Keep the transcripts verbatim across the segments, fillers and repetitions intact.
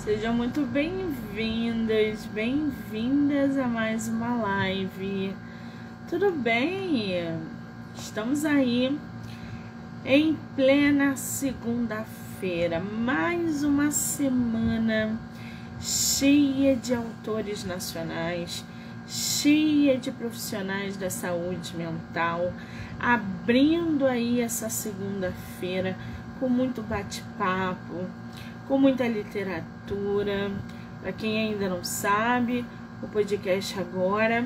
Sejam muito bem-vindas, bem-vindas a mais uma live. Tudo bem? Estamos aí em plena segunda-feira, mais uma semana cheia de autores nacionais, cheia de profissionais da saúde mental, abrindo aí essa segunda-feira com muito bate-papo, com muita literatura. Para quem ainda não sabe, o podcast agora,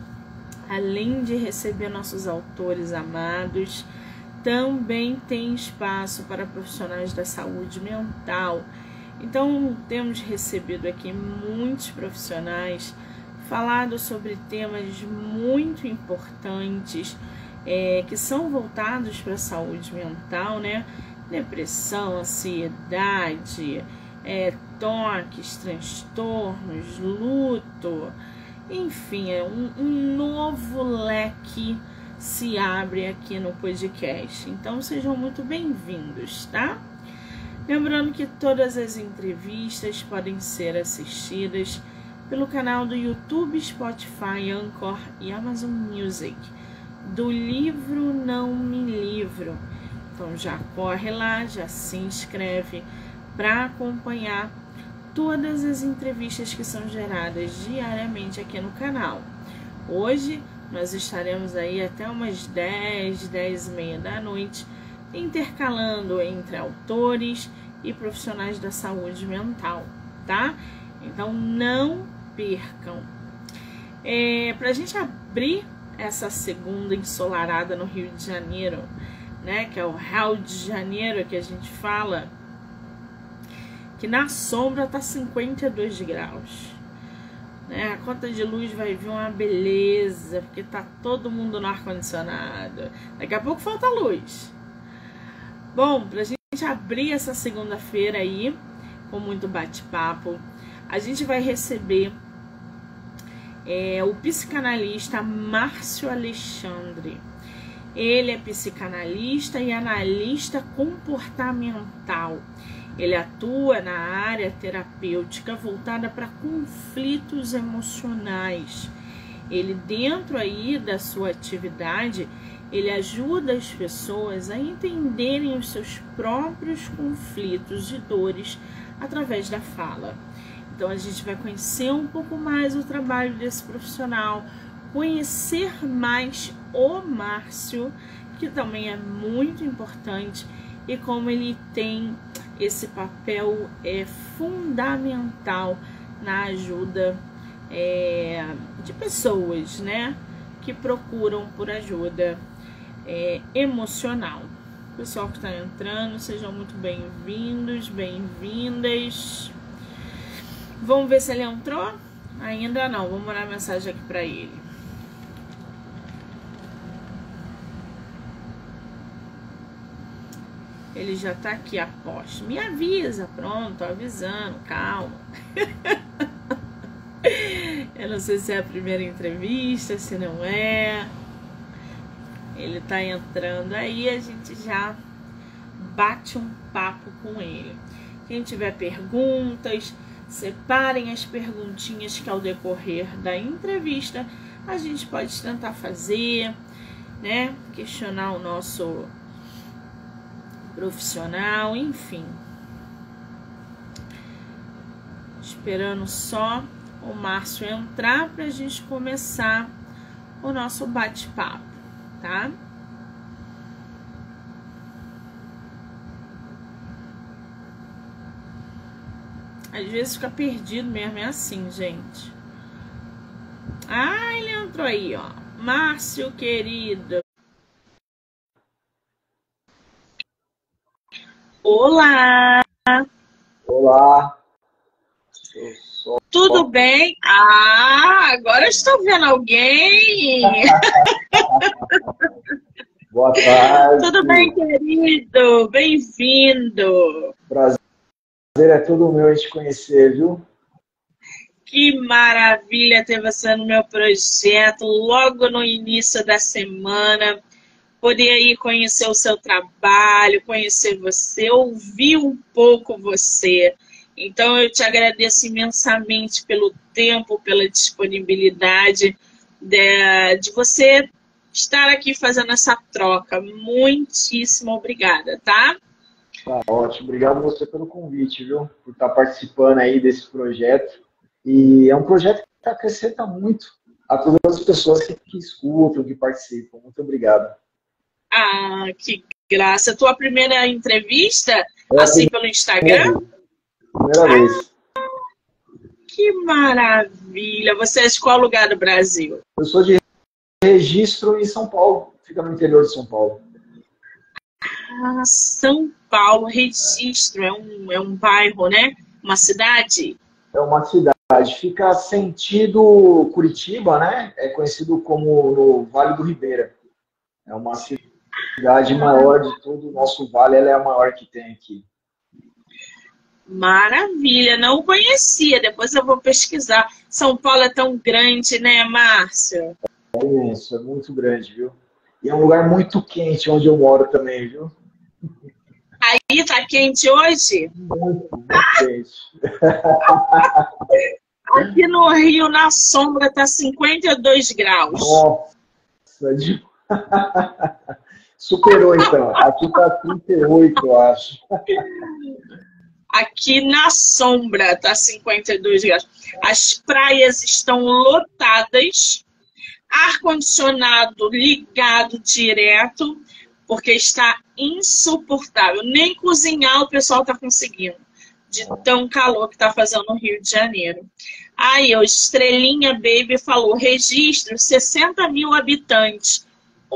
além de receber nossos autores amados, também tem espaço para profissionais da saúde mental. Então, temos recebido aqui muitos profissionais, falado sobre temas muito importantes, é, que são voltados para a saúde mental, né? Depressão, ansiedade, é, toques, transtornos, luto, enfim, é um, um novo leque se abre aqui no podcast. Então sejam muito bem-vindos, tá? Lembrando que todas as entrevistas podem ser assistidas pelo canal do YouTube, Spotify, Anchor e Amazon Music, do livro Não Me Livro. Então já corre lá, já se inscreve para acompanhar todas as entrevistas que são geradas diariamente aqui no canal. Hoje nós estaremos aí até umas dez, dez e meia da noite, intercalando entre autores e profissionais da saúde mental, tá? Então não percam. É, para a gente abrir essa segunda ensolarada no Rio de Janeiro, né, que é o Rio de Janeiro que a gente fala, que na sombra tá cinquenta e dois graus, né? A conta de luz vai vir uma beleza, porque tá todo mundo no ar-condicionado. Daqui a pouco falta luz. Bom, pra gente abrir essa segunda-feira aí com muito bate-papo, a gente vai receber é, o psicanalista Márcio Alexandre. Ele é psicanalista e analista comportamental. Ele atua na área terapêutica voltada para conflitos emocionais. Ele, dentro aí da sua atividade, ele ajuda as pessoas a entenderem os seus próprios conflitos e dores através da fala. Então a gente vai conhecer um pouco mais o trabalho desse profissional, conhecer mais o Márcio, que também é muito importante, e como ele tem esse papel é, fundamental na ajuda é, de pessoas, né, que procuram por ajuda é, emocional. Pessoal que está entrando, sejam muito bem-vindos, bem-vindas. Vamos ver se ele entrou? Ainda não, vamos mandar mensagem aqui para ele. Ele já tá aqui a poste. Me avisa, pronto, tô avisando, calma. Eu não sei se é a primeira entrevista, se não é. Ele tá entrando aí, a gente já bate um papo com ele. Quem tiver perguntas, separem as perguntinhas que ao decorrer da entrevista a gente pode tentar fazer, né? Questionar o nosso profissional, enfim. Esperando só o Márcio entrar para a gente começar o nosso bate-papo, tá? Às vezes fica perdido mesmo, é assim, gente. Ah, ele entrou aí, ó. Márcio, querido. Olá! Olá! Sou... Tudo bem? Ah, agora eu estou vendo alguém! Boa tarde! Tudo bem, querido? Bem-vindo! Prazer é todo meu em te conhecer, viu? Que maravilha ter você no meu projeto, logo no início da semana. Poder aí conhecer o seu trabalho, conhecer você, ouvir um pouco você. Então, eu te agradeço imensamente pelo tempo, pela disponibilidade de, de você estar aqui fazendo essa troca. Muitíssimo obrigada, tá? Tá ótimo. Obrigado a você pelo convite, viu? Por estar participando aí desse projeto. E é um projeto que acrescenta muito a todas as pessoas que, que escutam, que participam. Muito obrigado. Ah, que graça. Tua primeira entrevista, É a assim, pelo Instagram? Primeira, primeira vez. Que maravilha! Você é de qual lugar do Brasil? Eu sou de Registro em São Paulo. Fica no interior de São Paulo. Ah, São Paulo, Registro. É um, é um bairro, né? Uma cidade? É uma cidade. Fica sentido Curitiba, né? É conhecido como no Vale do Ribeira. É uma cidade maior de todo o nosso vale. Ela é a maior que tem aqui. Maravilha, não conhecia, depois eu vou pesquisar. São Paulo é tão grande, né, Márcio? É imenso, é muito grande, viu? E é um lugar muito quente onde eu moro também, viu? Aí tá quente hoje? Muito, muito quente. Aqui no Rio, na sombra, tá cinquenta e dois graus. Nossa, de... superou então. Aqui tá trinta e oito, eu acho. Aqui na sombra tá cinquenta e dois graus. As praias estão lotadas, ar-condicionado ligado direto, porque está insuportável. Nem cozinhar o pessoal está conseguindo, de tão calor que está fazendo no Rio de Janeiro. Aí, o Estrelinha Baby falou, Registro, sessenta mil habitantes.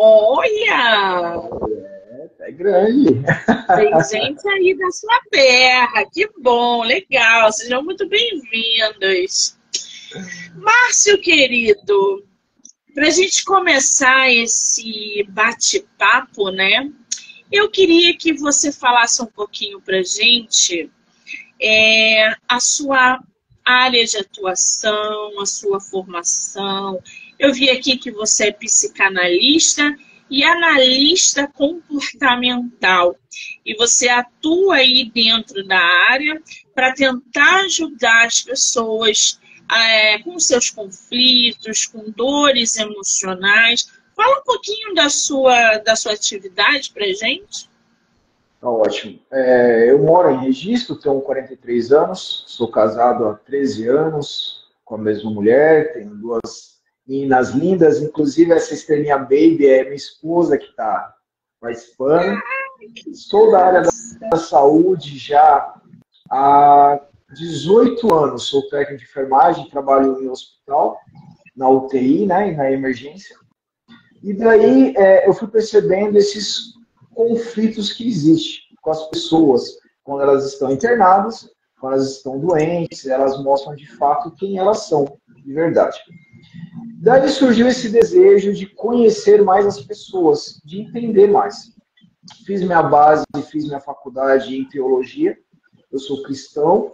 Olha! É, é grande. Tem gente aí da sua terra, que bom, legal, sejam muito bem-vindos. Márcio, querido, para a gente começar esse bate-papo, né? Eu queria que você falasse um pouquinho para a gente é, a sua área de atuação, a sua formação. Eu vi aqui que você é psicanalista e analista comportamental. E você atua aí dentro da área para tentar ajudar as pessoas é, com seus conflitos, com dores emocionais. Fala um pouquinho da sua, da sua atividade para a gente. Tá ótimo. É, eu moro em Registro, tenho quarenta e três anos, sou casado há treze anos com a mesma mulher, tenho duas meninas lindas, inclusive essa Estrelinha Baby é minha esposa que está participando. Sou da área da, da saúde já há dezoito anos, sou técnico de enfermagem, trabalho em hospital, na U T I, né, e na emergência. E daí é, eu fui percebendo esses conflitos que existem com as pessoas quando elas estão internadas, quando elas estão doentes, elas mostram de fato quem elas são, de verdade. Daí surgiu esse desejo de conhecer mais as pessoas, de entender mais. Fiz minha base, fiz minha faculdade em teologia, eu sou cristão,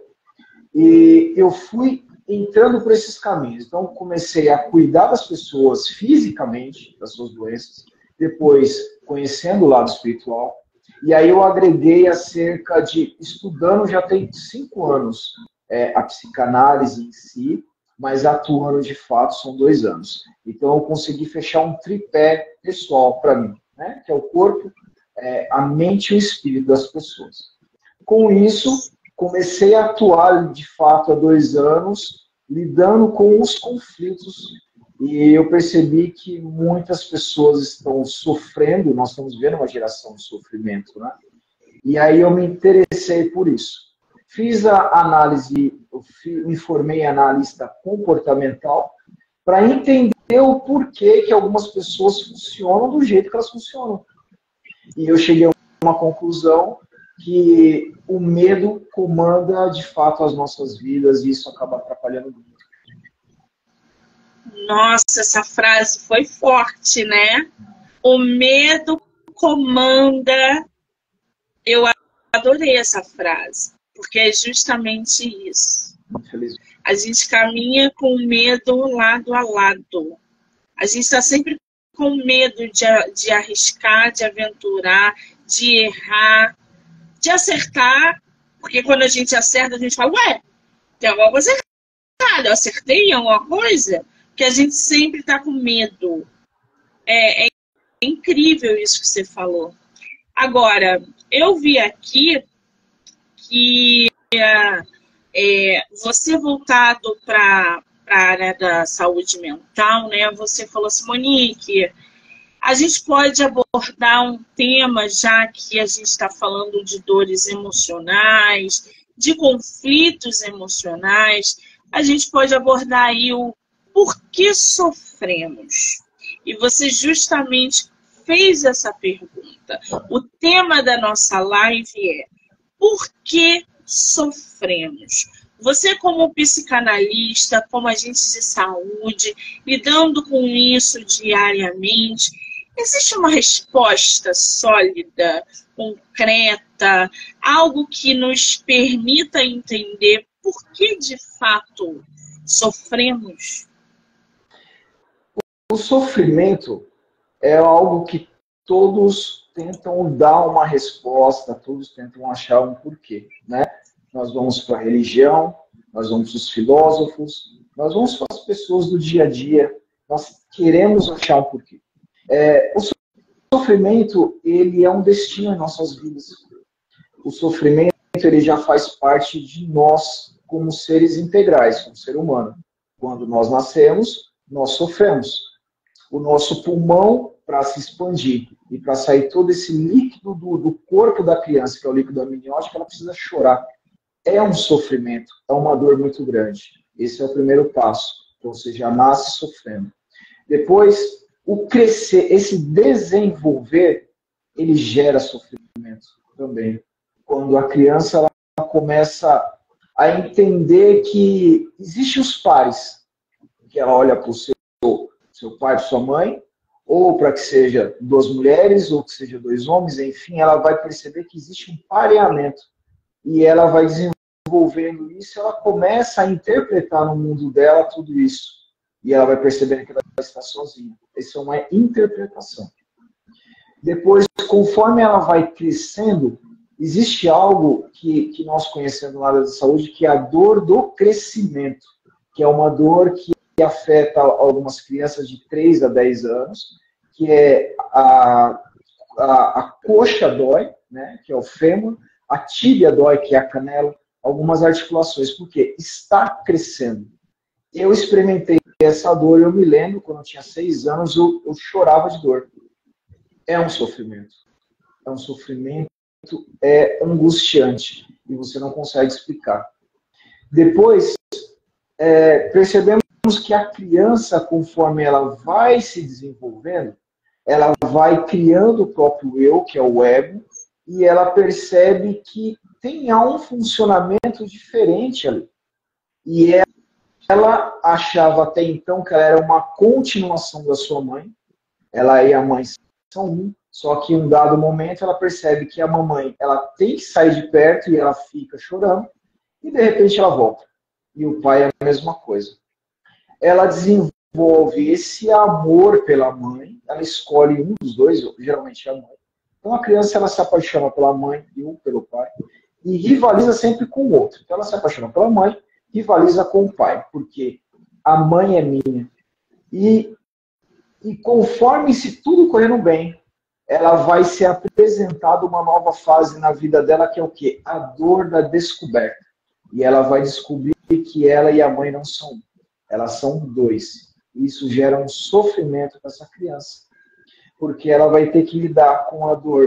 e eu fui entrando por esses caminhos. Então, comecei a cuidar das pessoas fisicamente, das suas doenças, depois conhecendo o lado espiritual, e aí eu agreguei acerca de, estudando já tem cinco anos, é, a psicanálise em si, mas atuando de fato são dois anos. Então eu consegui fechar um tripé pessoal para mim, né? Que é o corpo, é, a mente e o espírito das pessoas. Com isso, comecei a atuar de fato há dois anos, lidando com os conflitos, e eu percebi que muitas pessoas estão sofrendo, nós estamos vendo uma geração de sofrimento, né? E aí eu me interessei por isso. Fiz a análise, eu me formei analista comportamental para entender o porquê que algumas pessoas funcionam do jeito que elas funcionam. E eu cheguei a uma conclusão que o medo comanda de fato as nossas vidas e isso acaba atrapalhando muito. Nossa, essa frase foi forte, né? O medo comanda. Eu adorei essa frase, porque é justamente isso. A gente caminha com medo lado a lado. A gente está sempre com medo de, de arriscar, de aventurar, de errar, de acertar, Porque quando a gente acerta, a gente fala, ué, tem alguma coisa errada, eu acertei em alguma coisa? Que a gente sempre está com medo. É, é incrível isso que você falou. Agora, eu vi aqui que é, você voltado para a área da saúde mental, né? Você falou assim, Monique, a gente pode abordar um tema, já que a gente está falando de dores emocionais, de conflitos emocionais, a gente pode abordar aí o porquê sofremos. E você justamente fez essa pergunta. O tema da nossa live é por que sofremos? Você, como psicanalista, como agente de saúde, lidando com isso diariamente, existe uma resposta sólida, concreta, algo que nos permita entender por que, de fato, sofremos? O sofrimento é algo que todos tentam dar uma resposta, todos tentam achar um porquê, né? Nós vamos para a religião, nós vamos para os filósofos, nós vamos para as pessoas do dia a dia, nós queremos achar um porquê. É, o sofrimento, ele é um destino em nossas vidas. O sofrimento, ele já faz parte de nós como seres integrais, como ser humano. Quando nós nascemos, nós sofremos. O nosso pulmão, para se expandir e para sair todo esse líquido do, do corpo da criança, que é o líquido amniótico, ela precisa chorar. É um sofrimento, é uma dor muito grande. Esse é o primeiro passo. Então, você já nasce sofrendo. Depois, o crescer, esse desenvolver, ele gera sofrimento também. Quando a criança ela começa a entender que existem os pares, que ela olha para o seu, seu pai, para sua mãe, ou para que seja duas mulheres, ou que seja dois homens, enfim, ela vai perceber que existe um pareamento. E ela vai desenvolvendo isso, ela começa a interpretar no mundo dela tudo isso. E ela vai perceber que ela está sozinha. Essa é uma interpretação. Depois, conforme ela vai crescendo, existe algo que, que nós conhecemos na área da saúde, que é a dor do crescimento, que é uma dor que afeta algumas crianças de três a dez anos, que é a, a, a coxa dói, né, que é o fêmur, a tíbia dói, que é a canela, algumas articulações, porque está crescendo. Eu experimentei essa dor, eu me lembro, quando eu tinha seis anos, eu, eu chorava de dor. É um sofrimento. É um sofrimento, é angustiante, e você não consegue explicar. Depois, é, percebemos que a criança, conforme ela vai se desenvolvendo, ela vai criando o próprio eu, que é o ego, e ela percebe que tem um funcionamento diferente ali. E ela achava até então que ela era uma continuação da sua mãe. Ela e a mãe são um, só que em um dado momento ela percebe que a mamãe ela tem que sair de perto e ela fica chorando, e de repente ela volta. E o pai é a mesma coisa. Ela desenvolve esse amor pela mãe, ela escolhe um dos dois, geralmente é a mãe. Então a criança ela se apaixona pela mãe e um pelo pai, e rivaliza sempre com o outro. Então ela se apaixona pela mãe, rivaliza com o pai, porque a mãe é minha. E, e conforme se tudo correndo bem, ela vai ser apresentada uma nova fase na vida dela, que é o quê? A dor da descoberta. E ela vai descobrir que ela e a mãe não são um, elas são dois. Isso gera um sofrimento para essa criança, porque ela vai ter que lidar com a dor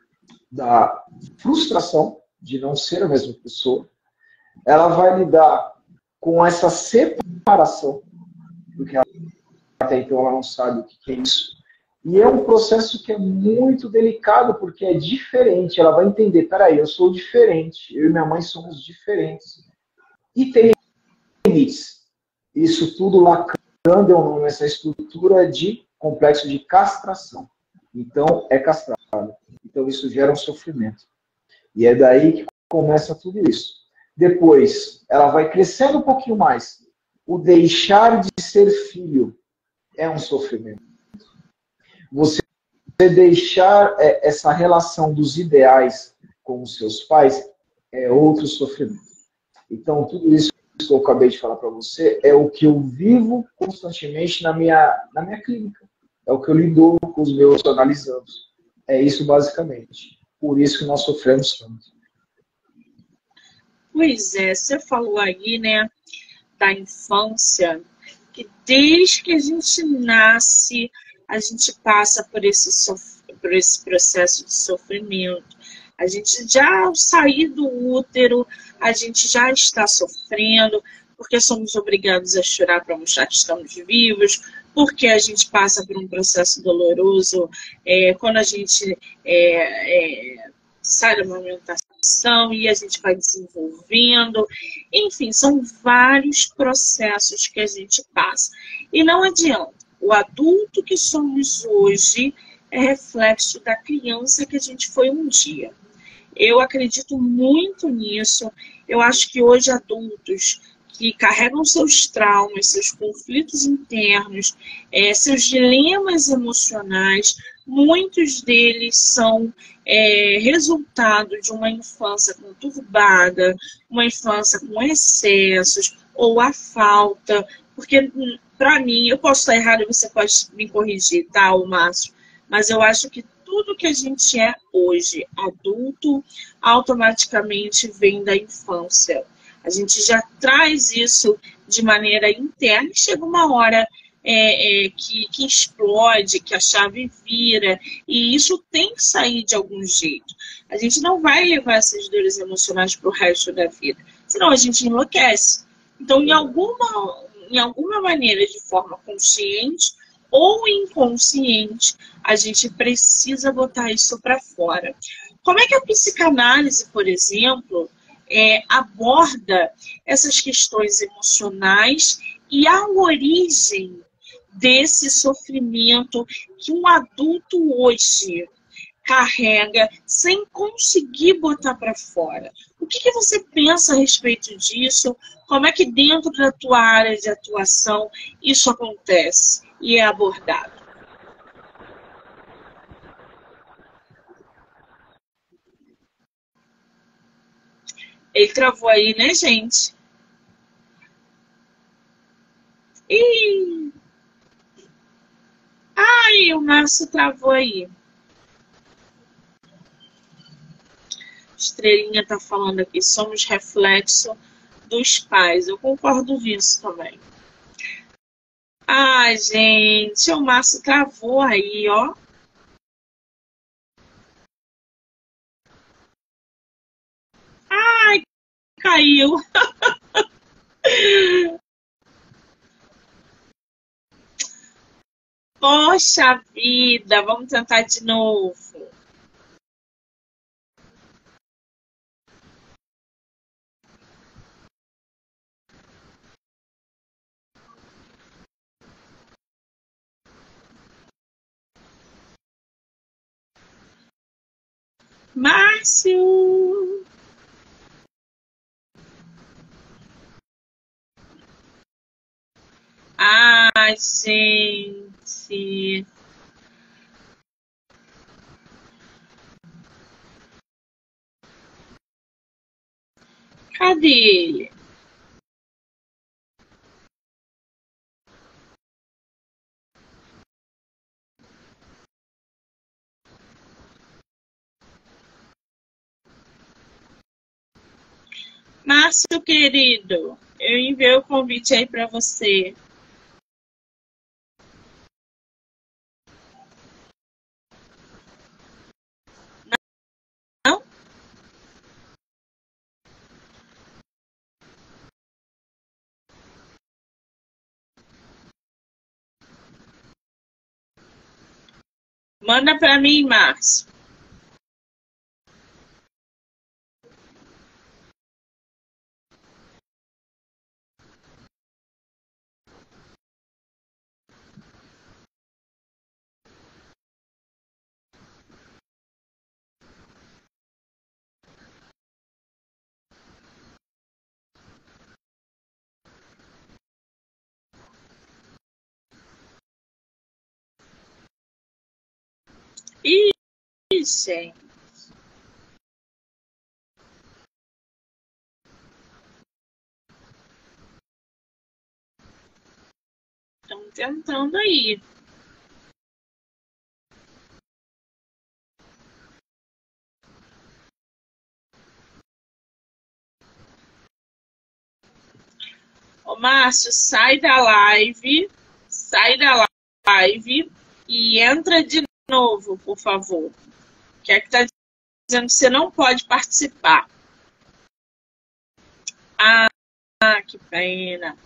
da frustração de não ser a mesma pessoa. Ela vai lidar com essa separação, porque ela, até então ela não sabe o que é isso. E é um processo que é muito delicado, porque é diferente. Ela vai entender, peraí, eu sou diferente, eu e minha mãe somos diferentes. E tem limites. Isso tudo Lacan deu nome a essa estrutura de complexo de castração. Então, é castrado. Então, isso gera um sofrimento. E é daí que começa tudo isso. Depois, ela vai crescendo um pouquinho mais. O deixar de ser filho é um sofrimento. Você deixar essa relação dos ideais com os seus pais é outro sofrimento. Então, tudo isso que eu acabei de falar para você é o que eu vivo constantemente na minha, na minha clínica. É o que eu lido com os meus analisandos. É isso, basicamente. Por isso que nós sofremos tanto. Pois é, você falou aí, né, da infância, que desde que a gente nasce, a gente passa por esse, sof- por esse processo de sofrimento. A gente já, ao sair do útero, a gente já está sofrendo, porque somos obrigados a chorar para mostrar que estamos vivos, porque a gente passa por um processo doloroso é, quando a gente é, é, sai da amamentação e a gente vai desenvolvendo. Enfim, são vários processos que a gente passa. E não adianta. O adulto que somos hoje é reflexo da criança que a gente foi um dia. Eu acredito muito nisso. Eu acho que hoje adultos que carregam seus traumas, seus conflitos internos, é, seus dilemas emocionais, muitos deles são é, resultado de uma infância conturbada, uma infância com excessos ou a falta, porque para mim, eu posso estar errado e você pode me corrigir, tá, o Márcio? Mas eu acho que tudo que a gente é hoje, adulto, automaticamente vem da infância. A gente já traz isso de maneira interna e chega uma hora é, é, que, que explode, que a chave vira, e isso tem que sair de algum jeito. A gente não vai levar essas dores emocionais para o resto da vida, senão a gente enlouquece. Então, em alguma, em alguma maneira, de forma consciente ou inconsciente, a gente precisa botar isso para fora. Como é que a psicanálise, por exemplo, é, aborda essas questões emocionais e a origem desse sofrimento que um adulto hoje carrega sem conseguir botar para fora? O que, que você pensa a respeito disso? Como é que dentro da tua área de atuação isso acontece e é abordado? Ele travou aí, né, gente? Ih! Ai, o Márcio travou aí. Estrelinha tá falando aqui, somos reflexo dos pais. Eu concordo nisso também. Ai, gente, o Márcio travou aí, ó. Ai, caiu. Poxa vida, vamos tentar de novo. Márcio! Ai, gente. Cadê ele? Márcio, querido, eu enviei o convite aí para você. Não? Manda para mim, Márcio. Ih, gente. tentando aí. Ô, Márcio, sai da live, sai da live e entra de novo, por favor. Que é que tá dizendo que você não pode participar. Ah, que pena.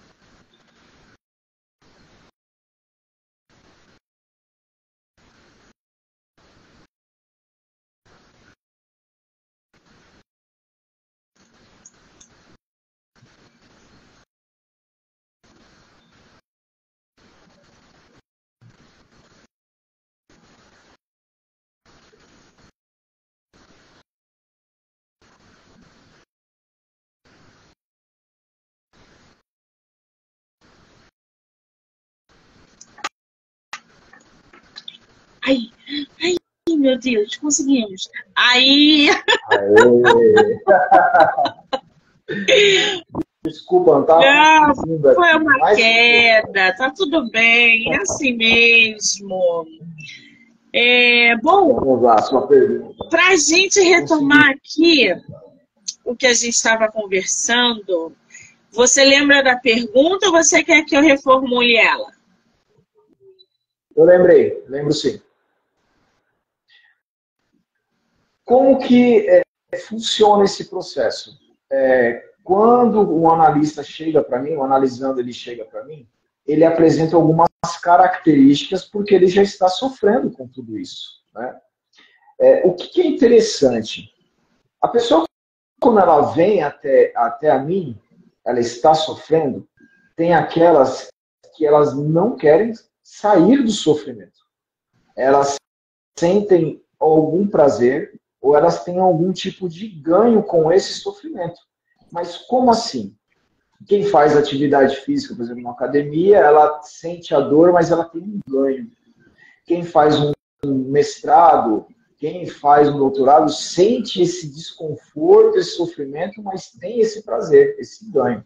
Ai, ai, meu Deus, conseguimos. Aí. Desculpa, não tá? Não, foi uma queda, tá tudo bem, é assim mesmo. É, bom, vamos lá, sua pergunta. Para a gente retomar aqui o que a gente estava conversando, você lembra da pergunta ou você quer que eu reformule ela? Eu lembrei, lembro sim. Como que é, funciona esse processo? É, quando um analista chega para mim, o analisando ele chega para mim, ele apresenta algumas características porque ele já está sofrendo com tudo isso, né? É, o que, que é interessante? A pessoa, quando ela vem até, até a mim, ela está sofrendo, tem aquelas que elas não querem sair do sofrimento. Elas sentem algum prazer ou elas têm algum tipo de ganho com esse sofrimento. Mas como assim? Quem faz atividade física, por exemplo, na academia, ela sente a dor, mas ela tem um ganho. Quem faz um mestrado, quem faz um doutorado, sente esse desconforto, esse sofrimento, mas tem esse prazer, esse ganho.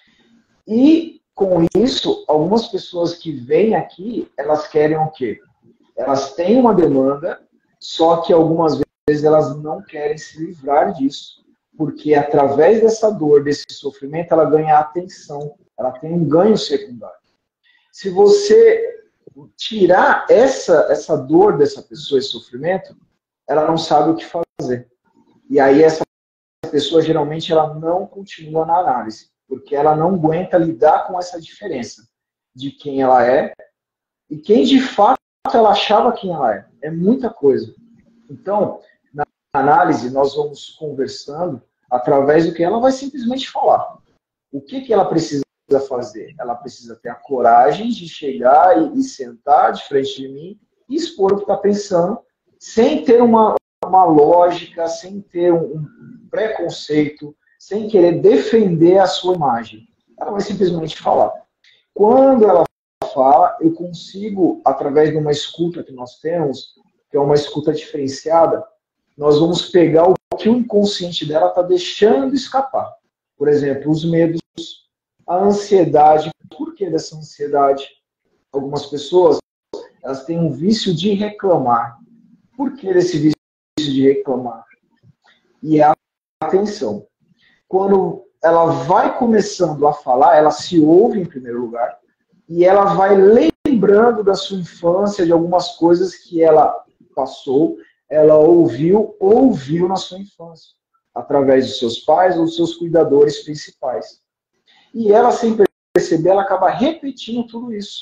E, com isso, algumas pessoas que vêm aqui, elas querem o quê? Elas têm uma demanda, só que algumas vezes elas não querem se livrar disso, porque através dessa dor, desse sofrimento, ela ganha atenção, ela tem um ganho secundário. Se você tirar essa, essa dor dessa pessoa, esse sofrimento, ela não sabe o que fazer. E aí essa pessoa, geralmente, ela não continua na análise, porque ela não aguenta lidar com essa diferença de quem ela é e quem, de fato, ela achava quem ela é. É muita coisa. Então, na análise, nós vamos conversando através do que ela vai simplesmente falar. O que, que ela precisa fazer? Ela precisa ter a coragem de chegar e, e sentar de frente de mim e expor o que está pensando, sem ter uma, uma lógica, sem ter um, um preconceito, sem querer defender a sua imagem. Ela vai simplesmente falar. Quando ela fala, eu consigo, através de uma escuta que nós temos, que é uma escuta diferenciada, nós vamos pegar o que o inconsciente dela está deixando escapar. Por exemplo, os medos, a ansiedade. Por que dessa ansiedade? Algumas pessoas, elas têm um vício de reclamar. Por que desse vício de reclamar? E é a atenção. Quando ela vai começando a falar, ela se ouve em primeiro lugar, e ela vai lembrando da sua infância, de algumas coisas que ela passou, ela ouviu, ouviu na sua infância, através dos seus pais ou dos seus cuidadores principais. E ela, sem perceber, ela acaba repetindo tudo isso.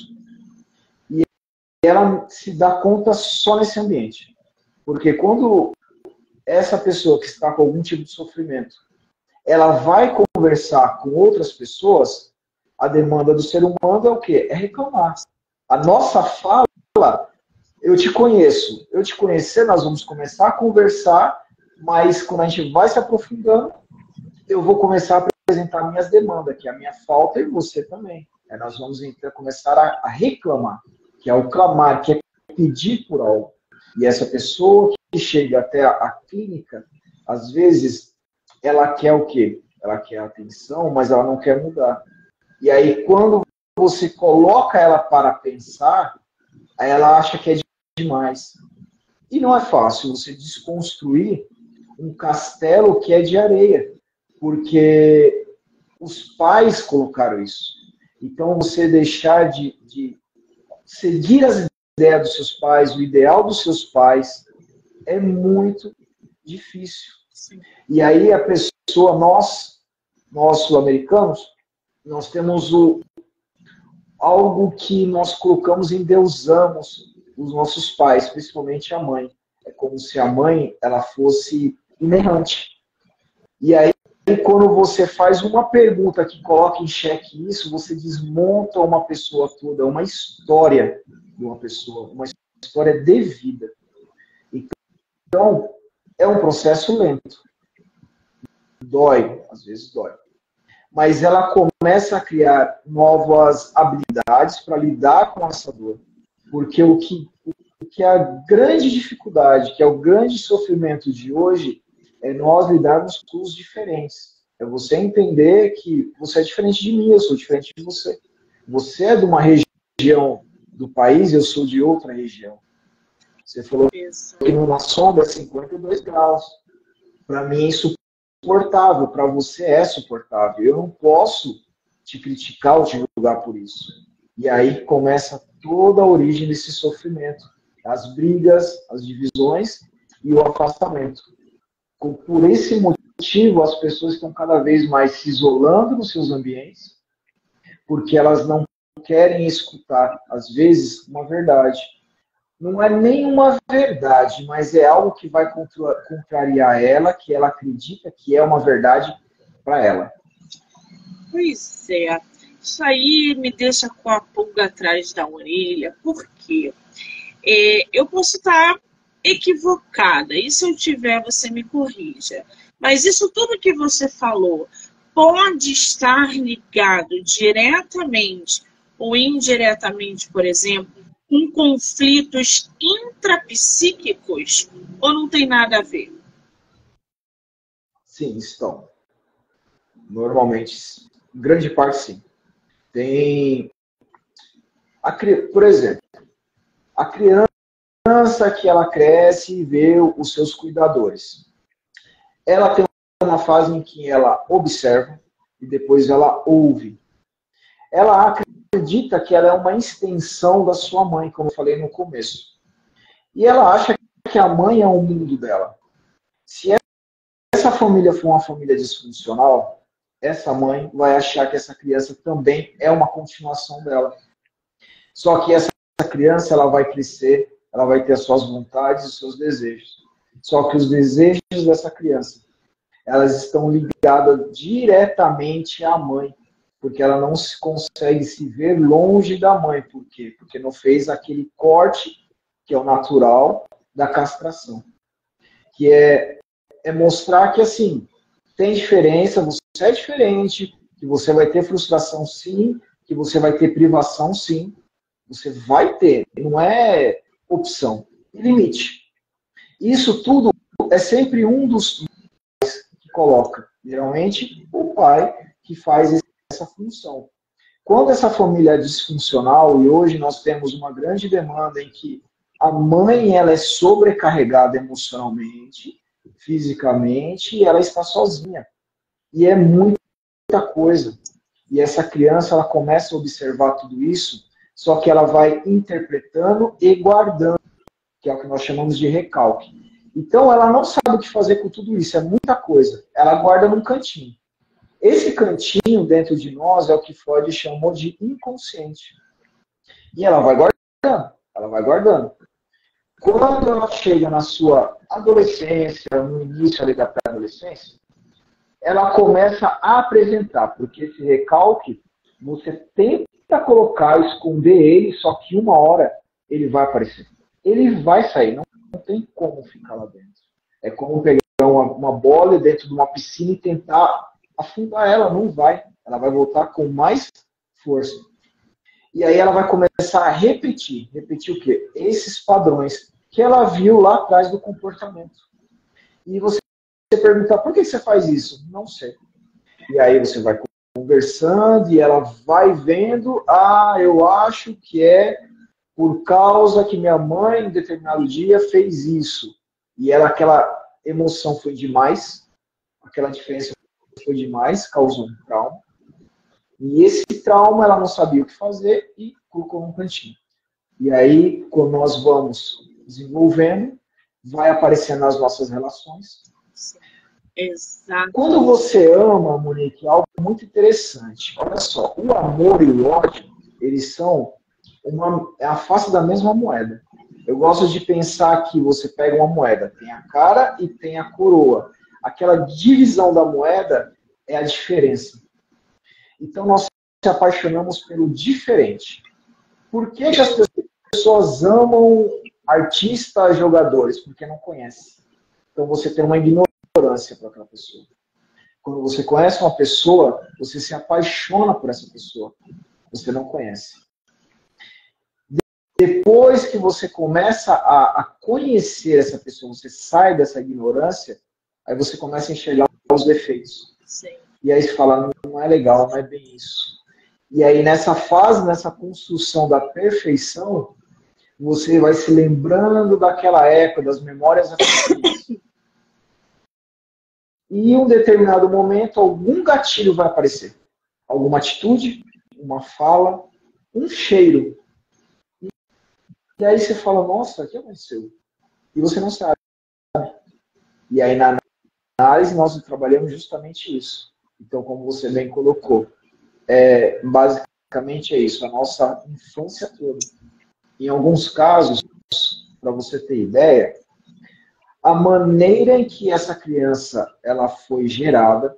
E ela se dá conta só nesse ambiente. Porque quando essa pessoa que está com algum tipo de sofrimento, ela vai conversar com outras pessoas, a demanda do ser humano é o quê? É reclamar. A nossa fala, eu te conheço. Eu te conhecer, nós vamos começar a conversar, mas quando a gente vai se aprofundando, eu vou começar a apresentar minhas demandas, que é a minha falta e você também. Aí nós vamos então começar a, a reclamar, que é o clamar, que é pedir por algo. E essa pessoa que chega até a, a clínica, às vezes, ela quer o quê? Ela quer atenção, mas ela não quer mudar. E aí, quando você coloca ela para pensar, ela acha que é demais. E não é fácil você desconstruir um castelo que é de areia, porque os pais colocaram isso. Então, você deixar de, de seguir as ideias dos seus pais, o ideal dos seus pais, é muito difícil. Sim. E aí a pessoa, nós, nós sul-americanos, nós temos o, algo que nós colocamos, endeusamos os nossos pais, principalmente a mãe. É como se a mãe ela fosse inerrante. E aí, quando você faz uma pergunta que coloca em xeque isso, você desmonta uma pessoa toda, uma história de uma pessoa, uma história de vida. Então, é um processo lento. Dói, às vezes dói. Mas ela começa a criar novas habilidades para lidar com essa dor. Porque o que, o que é a grande dificuldade, que é o grande sofrimento de hoje, é nós lidarmos com os diferentes. É você entender que você é diferente de mim, eu sou diferente de você. Você é de uma região do país, eu sou de outra região. Você falou Isso. que numa sombra é cinquenta e dois graus. Para mim é insuportável, para você é suportável. Eu não posso te criticar ou te julgar por isso. E aí começa toda a origem desse sofrimento. As brigas, as divisões e o afastamento. Por esse motivo, as pessoas estão cada vez mais se isolando nos seus ambientes, porque elas não querem escutar, às vezes, uma verdade. Não é nenhuma verdade, mas é algo que vai contrariar ela, que ela acredita que é uma verdade para ela. Pois é. Isso aí me deixa com a pulga atrás da orelha, porque é, eu posso estar equivocada, e se eu tiver, você me corrija. Mas isso tudo que você falou pode estar ligado diretamente ou indiretamente, por exemplo, com conflitos intrapsíquicos, ou não tem nada a ver? Sim, estão. Normalmente, grande parte sim. Tem, a, por exemplo, a criança que ela cresce e vê os seus cuidadores. Ela tem uma fase em que ela observa e depois ela ouve. Ela acredita que ela é uma extensão da sua mãe, como eu falei no começo. E ela acha que a mãe é o mundo dela. Se essa família for uma família disfuncional, essa mãe vai achar que essa criança também é uma continuação dela. Só que essa criança ela vai crescer, ela vai ter as suas vontades e os seus desejos. Só que os desejos dessa criança, elas estão ligadas diretamente à mãe, porque ela não se consegue se ver longe da mãe. Por quê? Porque não fez aquele corte, que é o natural, da castração. Que é, é mostrar que, assim, tem diferença, você é diferente, que você vai ter frustração sim, que você vai ter privação sim, você vai ter, não é opção, limite. Isso tudo é sempre um dos pais que coloca, geralmente o pai que faz essa função. Quando essa família é disfuncional, e hoje nós temos uma grande demanda em que a mãe ela é sobrecarregada emocionalmente, fisicamente, e ela está sozinha. E é muita coisa. E essa criança ela começa a observar tudo isso, só que ela vai interpretando e guardando, que é o que nós chamamos de recalque. Então ela não sabe o que fazer com tudo isso, é muita coisa. Ela guarda num cantinho. Esse cantinho dentro de nós é o que Freud chamou de inconsciente. E ela vai guardando, ela vai guardando. Quando ela chega na sua adolescência, no início ali da pré-adolescência, ela começa a apresentar, porque esse recalque, você tenta colocar, esconder ele, só que uma hora ele vai aparecer. Ele vai sair, não, não tem como ficar lá dentro. É como pegar uma, uma bola dentro de uma piscina e tentar afundar ela, não vai. Ela vai voltar com mais força. E aí ela vai começar a repetir. Repetir o quê? Esses padrões que ela viu lá atrás do comportamento. E você perguntar, por que você faz isso? Não sei. E aí você vai conversando e ela vai vendo, ah, eu acho que é por causa que minha mãe, em determinado dia, fez isso. E ela, aquela emoção foi demais, aquela diferença foi demais, causou um trauma. E esse trauma ela não sabia o que fazer e colocou num cantinho. E aí, quando nós vamos desenvolvendo, vai aparecendo nas nossas relações. Exato. Quando você ama, Monique, é algo muito interessante. Olha só, o amor e o ódio, eles são uma, é a face da mesma moeda. Eu gosto de pensar que você pega uma moeda, tem a cara e tem a coroa. Aquela divisão da moeda é a diferença. Então, nós nos apaixonamos pelo diferente. Por que, que as pessoas amam artistas, jogadores? Porque não conhecem. Então, você tem uma ignorância para aquela pessoa. Quando você conhece uma pessoa, você se apaixona por essa pessoa. Você não conhece. Depois que você começa a, a conhecer essa pessoa, você sai dessa ignorância, aí você começa a enxergar os defeitos. Sim. E aí você fala, não é legal, não é bem isso. E aí nessa fase, nessa construção da perfeição, você vai se lembrando daquela época, das memórias afetivas. E em um determinado momento, algum gatilho vai aparecer. Alguma atitude, uma fala, um cheiro. E aí você fala, nossa, o que aconteceu? E você não sabe. E aí na análise nós trabalhamos justamente isso. Então, como você bem colocou, é, basicamente é isso, a nossa infância toda. Em alguns casos, para você ter ideia, a maneira em que essa criança ela foi gerada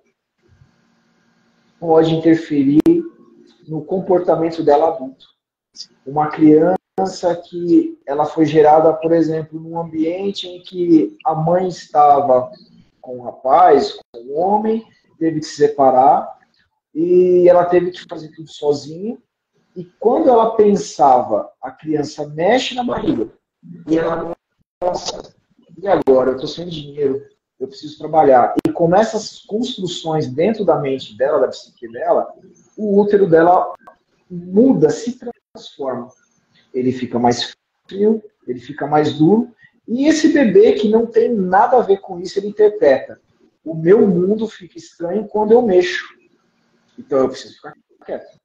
pode interferir no comportamento dela adulto. Uma criança que ela foi gerada, por exemplo, num ambiente em que a mãe estava com o rapaz, com o homem, teve que se separar e ela teve que fazer tudo sozinha. E quando ela pensava, a criança mexe na barriga e ela, nossa, e agora? Eu estou sem dinheiro, eu preciso trabalhar. E com essas construções dentro da mente dela, da psique dela, o útero dela muda, se transforma. Ele fica mais frio, ele fica mais duro. E esse bebê que não tem nada a ver com isso, ele interpreta. O meu mundo fica estranho quando eu mexo. Então eu preciso ficar quieto.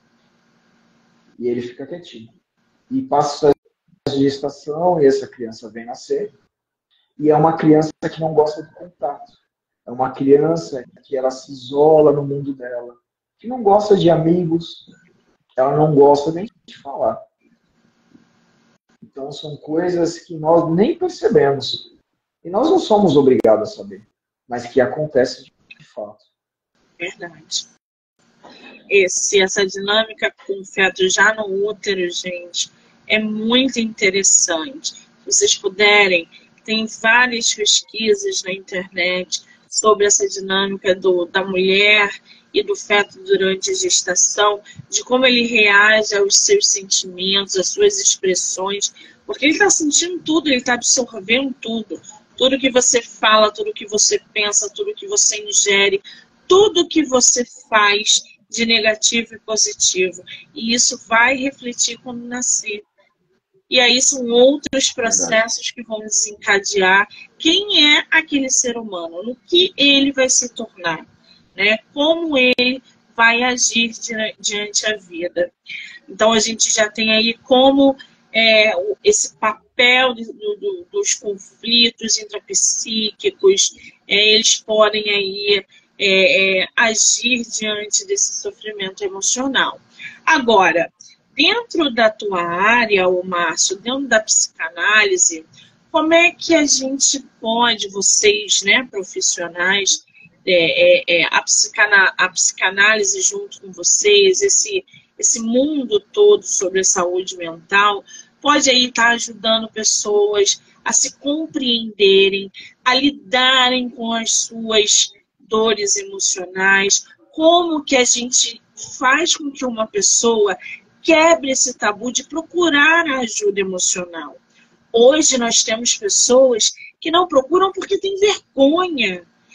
E ele fica quietinho. E passa a gestação e essa criança vem nascer. E é uma criança que não gosta de contato. É uma criança que ela se isola no mundo dela. Que não gosta de amigos. Ela não gosta nem de falar. Então, são coisas que nós nem percebemos. E nós não somos obrigados a saber, mas que acontece de fato. Verdade. Esse, essa dinâmica com o feto já no útero, gente, é muito interessante. Se vocês puderem, tem várias pesquisas na internet sobre essa dinâmica do, da mulher e do feto durante a gestação, de como ele reage aos seus sentimentos, às suas expressões, porque ele está sentindo tudo, ele está absorvendo tudo. Tudo que você fala, tudo que você pensa, tudo que você ingere, tudo que você faz de negativo e positivo. E isso vai refletir quando nascer. E aí são outros processos que vão desencadear quem é aquele ser humano, no que ele vai se tornar, né? Como ele vai agir diante da vida. Então a gente já tem aí como é, esse papel do, do, dos conflitos intrapsíquicos, é, eles podem aí é, é, agir diante desse sofrimento emocional. Agora, dentro da tua área, ô Márcio, dentro da psicanálise, como é que a gente pode, vocês, né, profissionais, é, é, a, psicana, a psicanálise junto com vocês, esse, esse mundo todo sobre a saúde mental, pode aí estar ajudando pessoas a se compreenderem, a lidarem com as suas dores emocionais, como que a gente faz com que uma pessoa quebre esse tabu de procurar a ajuda emocional. Hoje nós temos pessoas que não procuram porque têm vergonha.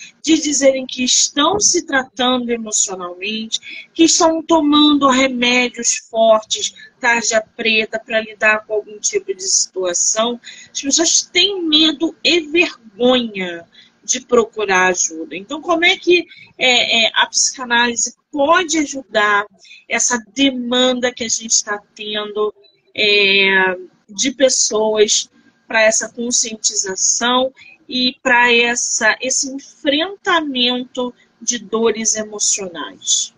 de dizerem que estão se tratando emocionalmente, que estão tomando remédios fortes, tarja preta, para lidar com algum tipo de situação. As pessoas têm medo e vergonha de procurar ajuda. Então, como é que é, é, a psicanálise pode ajudar essa demanda que a gente está tendo é, de pessoas para essa conscientização e para essa esse enfrentamento de dores emocionais?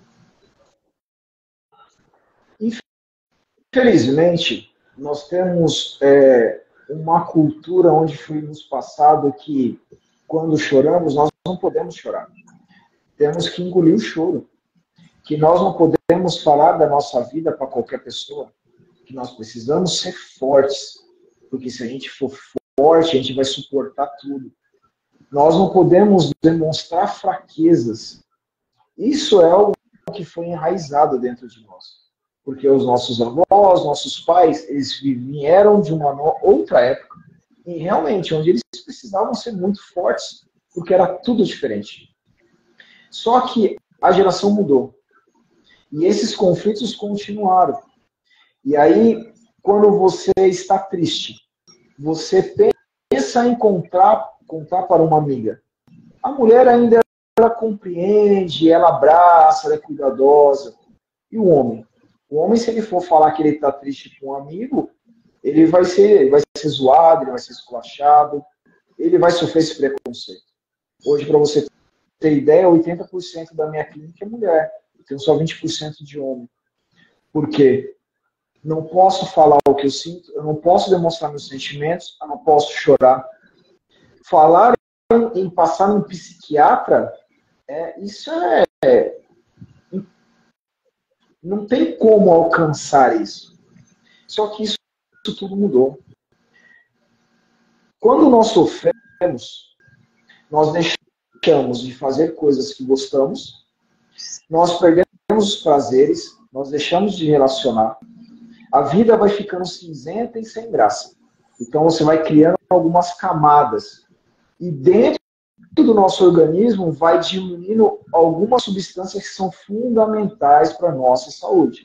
Infelizmente, nós temos é, uma cultura onde foi nos passado que, quando choramos, nós não podemos chorar. Temos que engolir o choro. Que nós não podemos falar da nossa vida para qualquer pessoa. Que nós precisamos ser fortes. Porque se a gente for forte, a gente vai suportar tudo. Nós não podemos demonstrar fraquezas. Isso é o que foi enraizado dentro de nós. Porque os nossos avós, nossos pais, eles vieram de uma outra época. E realmente, onde eles precisavam ser muito fortes, porque era tudo diferente. Só que a geração mudou. E esses conflitos continuaram. E aí, quando você está triste, você pensa em contar, contar para uma amiga. A mulher ainda ela compreende, ela abraça, ela é cuidadosa. E o homem? O homem, se ele for falar que ele está triste com um amigo, ele vai ser, vai ser zoado, ele vai ser esculachado, ele vai sofrer esse preconceito. Hoje, para você ter ideia, oitenta por cento da minha clínica é mulher. Eu tenho só vinte por cento de homem. Por quê? Não posso falar o que eu sinto, eu não posso demonstrar meus sentimentos, eu não posso chorar. Falar em, em passar num psiquiatra, é, isso é... Não tem como alcançar isso. Só que isso, isso tudo mudou. Quando nós sofremos, nós deixamos de fazer coisas que gostamos, nós perdemos os prazeres, nós deixamos de relacionar, a vida vai ficando cinzenta e sem graça. Então você vai criando algumas camadas. E dentro do nosso organismo vai diminuindo algumas substâncias que são fundamentais para a nossa saúde.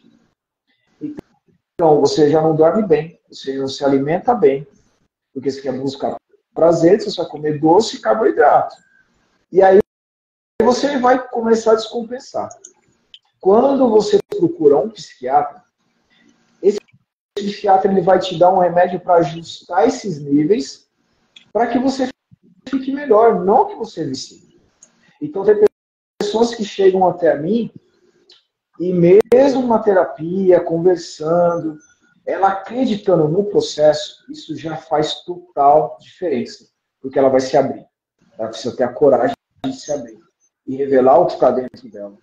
Então, você já não dorme bem, você não se alimenta bem, porque você quer buscar prazer, você vai comer doce e carboidrato. E aí você vai começar a descompensar. Quando você procura um psiquiatra, esse psiquiatra ele vai te dar um remédio para ajustar esses níveis, para que você fique melhor, não que você vicie. Então, tem pessoas que chegam até mim e mesmo na terapia, conversando, ela acreditando no processo, isso já faz total diferença, porque ela vai se abrir. Ela precisa ter a coragem de se abrir e revelar o que está dentro dela.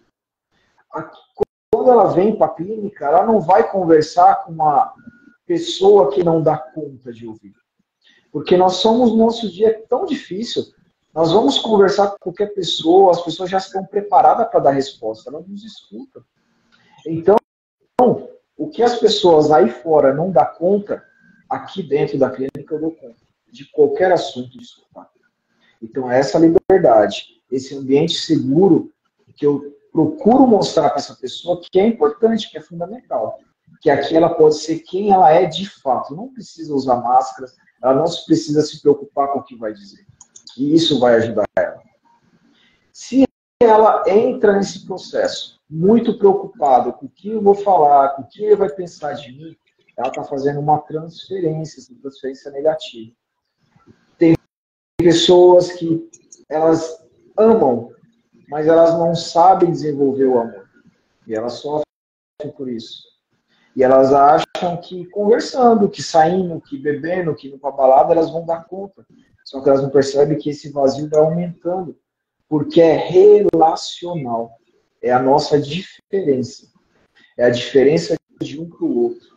Quando ela vem para a clínica, ela não vai conversar com uma pessoa que não dá conta de ouvir. Porque nós somos, nosso dia é tão difícil, nós vamos conversar com qualquer pessoa, as pessoas já estão preparadas para dar resposta, elas nos escutam. Então, o que as pessoas aí fora não dão conta, aqui dentro da clínica eu dou conta, de qualquer assunto de escutar. Então, essa liberdade, esse ambiente seguro, que eu procuro mostrar para essa pessoa que é importante, que é fundamental. Que aqui ela pode ser quem ela é de fato, não precisa usar máscaras, ela não precisa se preocupar com o que vai dizer. E isso vai ajudar ela. Se ela entra nesse processo muito preocupada com o que eu vou falar, com o que ele vai pensar de mim, ela está fazendo uma transferência, uma transferência negativa. Tem pessoas que elas amam, mas elas não sabem desenvolver o amor. E elas sofrem por isso. E elas acham que conversando, que saindo, que bebendo, que indo para balada, elas vão dar conta. Só que elas não percebem que esse vazio vai aumentando. Porque é relacional. É a nossa diferença. É a diferença de um para o outro.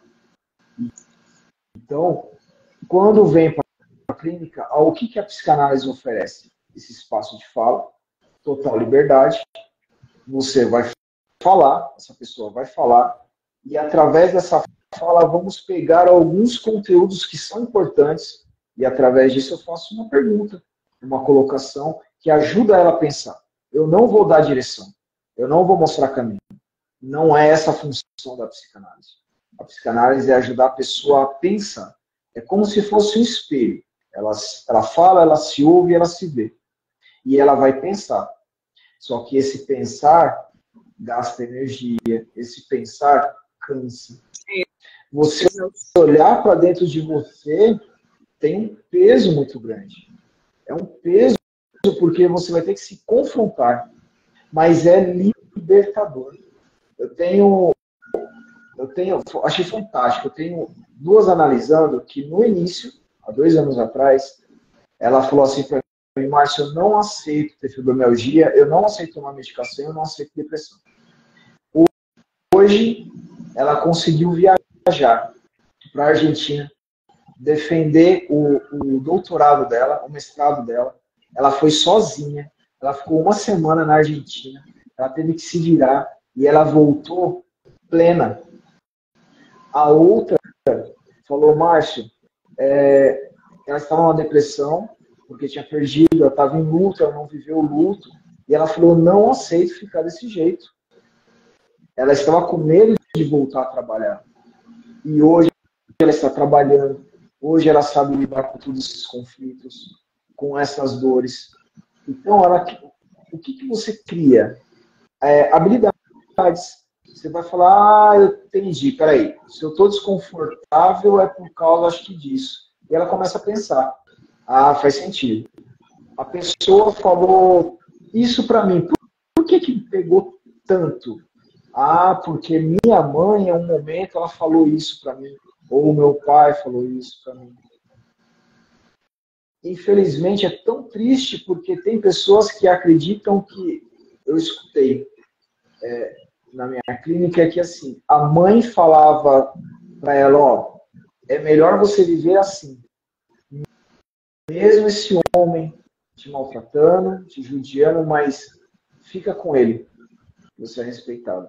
Então, quando vem para a clínica, o que, que a psicanálise oferece? Esse espaço de fala, total liberdade. Você vai falar, essa pessoa vai falar, e através dessa fala vamos pegar alguns conteúdos que são importantes, e através disso eu faço uma pergunta, uma colocação, que ajuda ela a pensar. Eu não vou dar direção. Eu não vou mostrar caminho. Não é essa a função da psicanálise. A psicanálise é ajudar a pessoa a pensar. É como se fosse um espelho. Ela, ela fala, ela se ouve, ela se vê. E ela vai pensar. Só que esse pensar gasta energia. Esse pensar cansa. Você olhar para dentro de você tem um peso muito grande. É um peso porque você vai ter que se confrontar. Mas é libertador. Eu tenho, eu tenho, achei fantástico. Eu tenho duas analisando que no início, há dois anos atrás, ela falou assim para mim: Márcio, eu não aceito ter fibromialgia, eu não aceito tomar medicação, eu não aceito depressão. Hoje, ela conseguiu viajar para a Argentina, defender o, o doutorado dela, o mestrado dela. Ela foi sozinha, ela ficou uma semana na Argentina, ela teve que se virar e ela voltou plena. A outra falou: Márcio, é, ela estava numa depressão, porque tinha perdido, ela estava em luto, ela não viveu o luto, e ela falou: não aceito ficar desse jeito. Ela estava com medo de voltar a trabalhar. E hoje ela está trabalhando, hoje ela sabe lidar com todos esses conflitos, com essas dores. Então, ela, o que, que você cria? É, habilidades. Você vai falar: ah, eu entendi, peraí, se eu estou desconfortável é por causa, acho que disso. E ela começa a pensar: ah, faz sentido. A pessoa falou isso para mim, por, por que que pegou tanto? Ah, porque minha mãe, em um momento, ela falou isso para mim. Ou meu pai falou isso para mim. Infelizmente, é tão triste porque tem pessoas que acreditam que... Eu escutei é, na minha clínica é que assim, a mãe falava para ela: ó, é melhor você viver assim. Mesmo esse homem te maltratando, te judiando, mas fica com ele. Você é respeitado.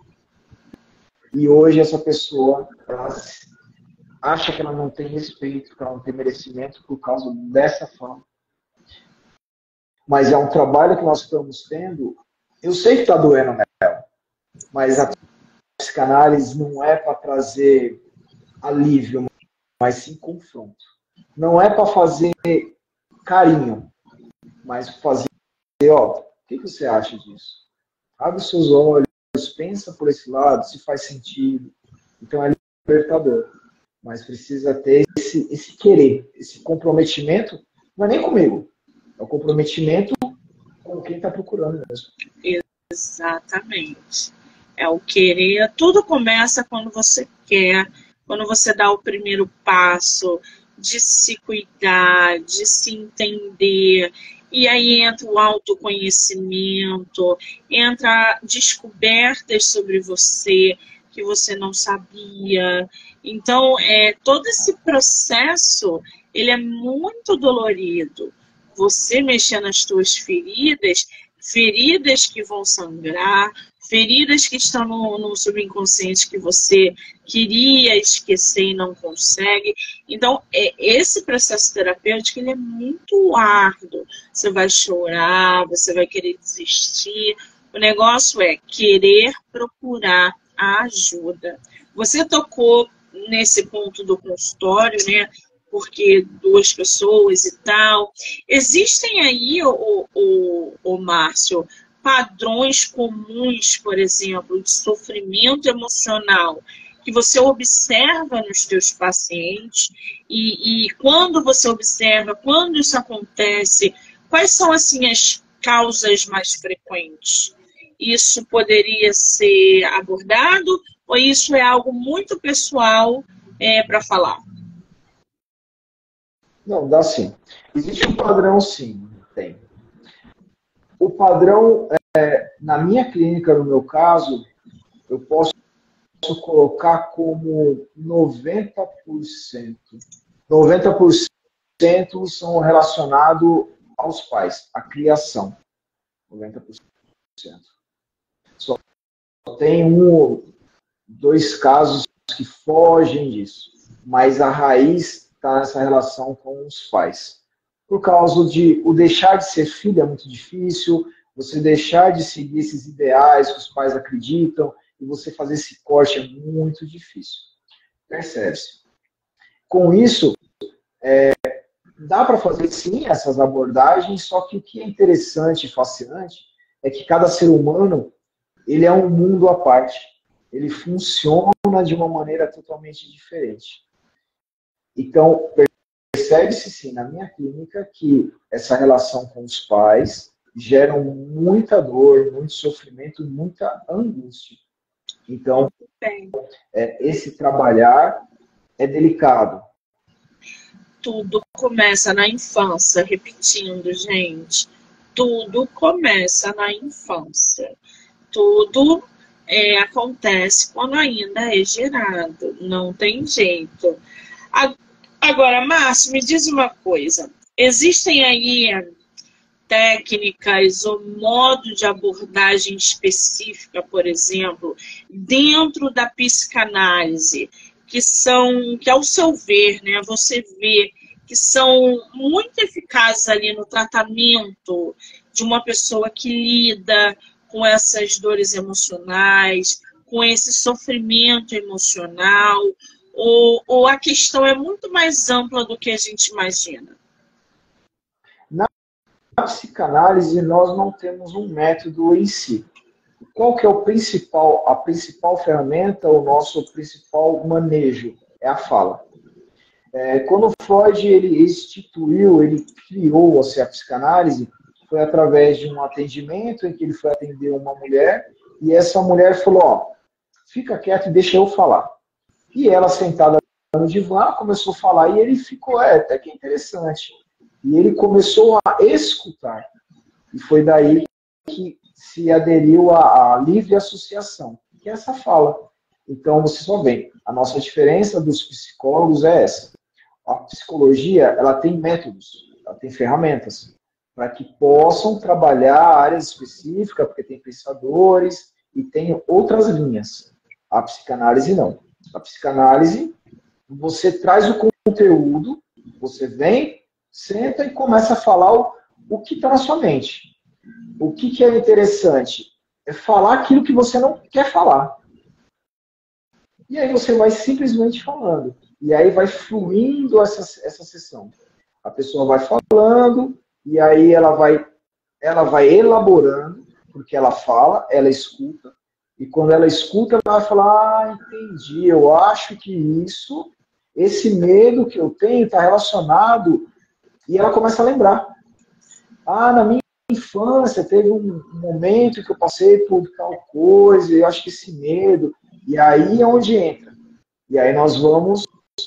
E hoje essa pessoa, ela acha que ela não tem respeito, que ela não tem merecimento por causa dessa fama. Mas é um trabalho que nós estamos tendo. Eu sei que está doendo nela, mas a psicanálise não é para trazer alívio, mas sim confronto. Não é para fazer carinho, mas fazer, ó, o que você acha disso? Abre os seus olhos, pensa por esse lado, se faz sentido. Então é libertador. Mas precisa ter esse, esse querer, esse comprometimento, não é nem comigo, é o comprometimento com quem está procurando mesmo. Exatamente. É o querer, tudo começa quando você quer, quando você dá o primeiro passo de se cuidar, de se entender. E aí entra o autoconhecimento, entra descobertas sobre você que você não sabia. Então, é, todo esse processo, ele é muito dolorido. Você mexer nas suas feridas, feridas que vão sangrar, feridas que estão no, no subconsciente que você queria esquecer e não consegue. Então, é, esse processo terapêutico, ele é muito árduo. Você vai chorar, você vai querer desistir. O negócio é querer procurar a ajuda. Você tocou nesse ponto do consultório, né? Porque duas pessoas e tal. Existem aí, o, o, o Márcio, padrões comuns, por exemplo, de sofrimento emocional que você observa nos teus pacientes e, e quando você observa, quando isso acontece, quais são assim as causas mais frequentes? Isso poderia ser abordado ou isso é algo muito pessoal é, para falar? Não, dá sim. Existe um padrão, sim, tem. O padrão, é, na minha clínica, no meu caso, eu posso colocar como noventa por cento. noventa por cento são relacionados aos pais, à criação. noventa por cento. Só tem um, dois casos que fogem disso, mas a raiz está nessa relação com os pais. por causa de o deixar de ser filho é muito difícil, você deixar de seguir esses ideais que os pais acreditam, e você fazer esse corte é muito difícil. Percebe-se. Com isso, é, dá para fazer sim essas abordagens, só que o que é interessante e fascinante é que cada ser humano ele é um mundo à parte. Ele funciona de uma maneira totalmente diferente. Então, percebe-se sim na minha clínica que essa relação com os pais gera muita dor, muito sofrimento, muita angústia. Então, é, esse trabalhar é delicado. Tudo começa na infância, repetindo, gente. Tudo começa na infância. Tudo é, acontece quando ainda é gerado. Não tem jeito. Agora, Márcio, me diz uma coisa. Existem aí técnicas ou modo de abordagem específica, por exemplo, dentro da psicanálise, que são, que ao seu ver, né, você vê que são muito eficazes ali no tratamento de uma pessoa que lida com essas dores emocionais, com esse sofrimento emocional, ou, ou a questão é muito mais ampla do que a gente imagina? Na psicanálise, nós não temos um método em si. Qual que é o principal, a principal ferramenta, o nosso principal manejo? É a fala. É, quando Freud ele instituiu, ele criou assim, a psicanálise, foi através de um atendimento em que ele foi atender uma mulher, e essa mulher falou, ó, fica quieto e deixa eu falar. E ela, sentada no divã, começou a falar, e ele ficou, é, até que interessante. E ele começou a escutar. E foi daí que se aderiu à, à livre associação, que é essa fala. Então, você só vê, a nossa diferença dos psicólogos é essa. A psicologia, ela tem métodos, ela tem ferramentas, para que possam trabalhar áreas específicas, porque tem pensadores e tem outras linhas. A psicanálise não. A psicanálise, você traz o conteúdo, você vem, senta e começa a falar o, o que está na sua mente. O que, que é interessante? É falar aquilo que você não quer falar. E aí você vai simplesmente falando. E aí vai fluindo essa, essa sessão. A pessoa vai falando, e aí ela vai, ela vai elaborando, porque ela fala, ela escuta, e quando ela escuta, ela vai falar, ah, entendi, eu acho que isso, esse medo que eu tenho está relacionado, e ela começa a lembrar. Ah, na minha infância teve um momento que eu passei por tal coisa, eu acho que esse medo, e aí é onde entra. E aí nós vamos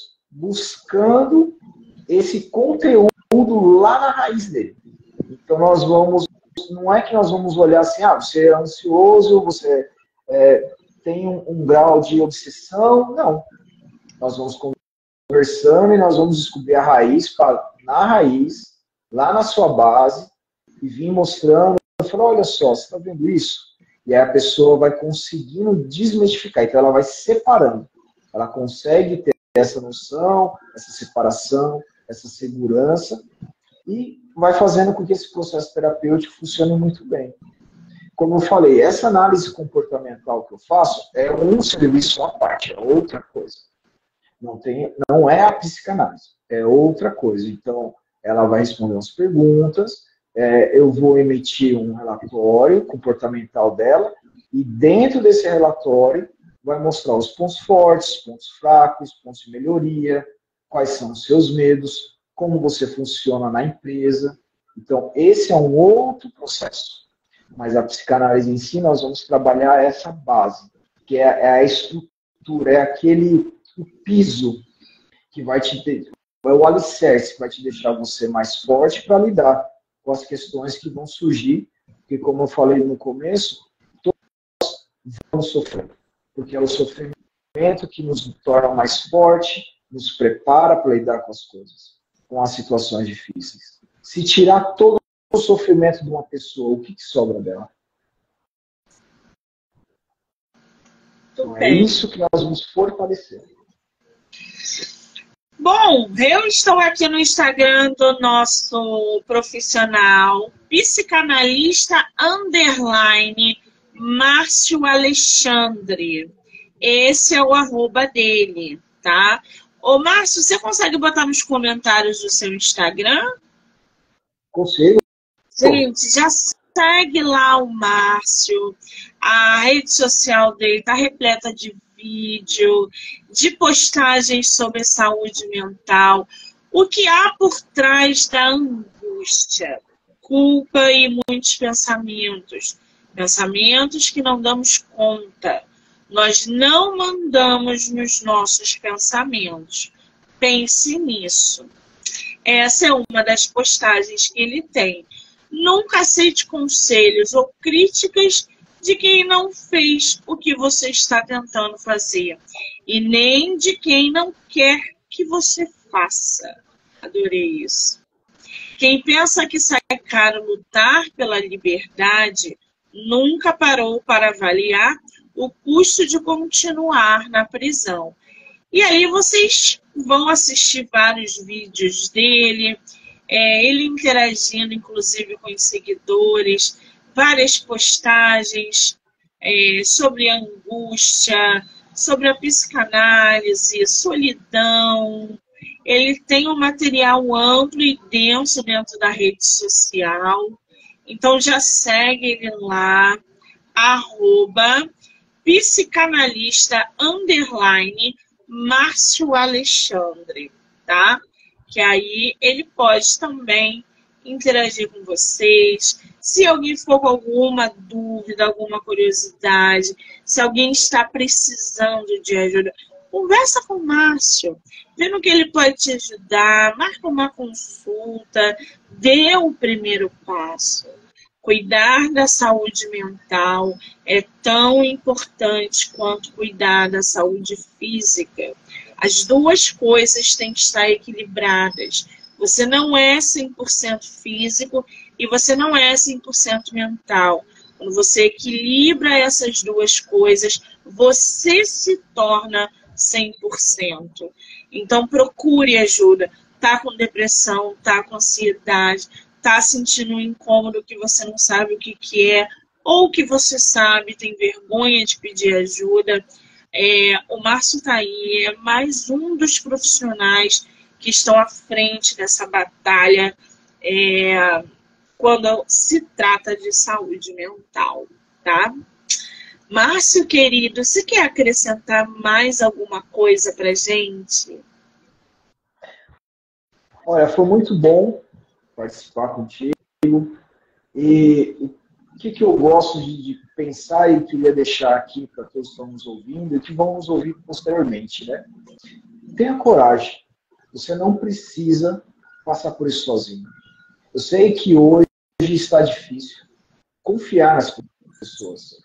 buscando esse conteúdo lá na raiz dele. Então nós vamos, não é que nós vamos olhar assim, ah, você é ansioso, você é, tem um, um grau de obsessão, não. Nós vamos conversando e nós vamos descobrir a raiz, pra, na raiz, lá na sua base, e vir mostrando, falar, olha só, você está vendo isso? E aí a pessoa vai conseguindo desmistificar, então ela vai separando. Ela consegue ter essa noção, essa separação, essa segurança, e vai fazendo com que esse processo terapêutico funcione muito bem. Como eu falei, essa análise comportamental que eu faço é um serviço à parte, é outra coisa. Não, tem, não é a psicanálise, é outra coisa. Então, ela vai responder umas perguntas, é, eu vou emitir um relatório comportamental dela, e dentro desse relatório vai mostrar os pontos fortes, pontos fracos, pontos de melhoria, quais são os seus medos, como você funciona na empresa. Então, esse é um outro processo. Mas a psicanálise em si, nós vamos trabalhar essa base, que é, é a estrutura, é aquele o piso que vai te ter, é o alicerce que vai te deixar você mais forte para lidar com as questões que vão surgir, porque, como eu falei no começo, todos vamos sofrer, porque é o sofrimento que nos torna mais forte, nos prepara para lidar com as coisas, com as situações difíceis. Se tirar todo o sofrimento de uma pessoa, o que, que sobra dela? Então, é isso que nós vamos fortalecer. Bom, eu estou aqui no Instagram do nosso profissional, psicanalista underline Márcio Alexandre. Esse é o arroba dele, tá? Ô, Márcio, você consegue botar nos comentários do seu Instagram? Consigo. Gente, já segue lá o Márcio. A rede social dele está repleta de vídeo, de postagens sobre saúde mental. O que há por trás da angústia, culpa e muitos pensamentos. Pensamentos que não damos conta. Nós não mandamos nos nossos pensamentos. Pense nisso. Essa é uma das postagens que ele tem. Nunca aceite conselhos ou críticas de quem não fez o que você está tentando fazer. E nem de quem não quer que você faça. Adorei isso. Quem pensa que sai caro lutar pela liberdade, nunca parou para avaliar o custo de continuar na prisão. E aí vocês vão assistir vários vídeos dele, é, ele interagindo, inclusive, com os seguidores, várias postagens é, sobre angústia, sobre a psicanálise, solidão. Ele tem um material amplo e denso dentro da rede social. Então já segue ele lá, arroba psicanalista underline Márcio Alexandre, tá? Que aí ele pode também interagir com vocês. Se alguém for com alguma dúvida, alguma curiosidade, se alguém está precisando de ajuda, conversa com o Márcio, vê no que ele pode te ajudar, marca uma consulta, dê o primeiro passo. Cuidar da saúde mental é tão importante quanto cuidar da saúde física. As duas coisas têm que estar equilibradas. Você não é cem por cento físico e você não é cem por cento mental. Quando você equilibra essas duas coisas, você se torna cem por cento. Então procure ajuda. Tá com depressão, tá com ansiedade, tá sentindo um incômodo que você não sabe o que, que é, ou que você sabe, tem vergonha de pedir ajuda. É, o Márcio tá aí, é mais um dos profissionais que estão à frente dessa batalha é, quando se trata de saúde mental, tá? Márcio, querido, você quer acrescentar mais alguma coisa pra gente? Olha, foi muito bom participar contigo. E o que, que eu gosto de, de pensar e queria deixar aqui para todos que estão nos ouvindo e que vão nos ouvir posteriormente, né? Tenha coragem. Você não precisa passar por isso sozinho. Eu sei que hoje está difícil confiar nas pessoas.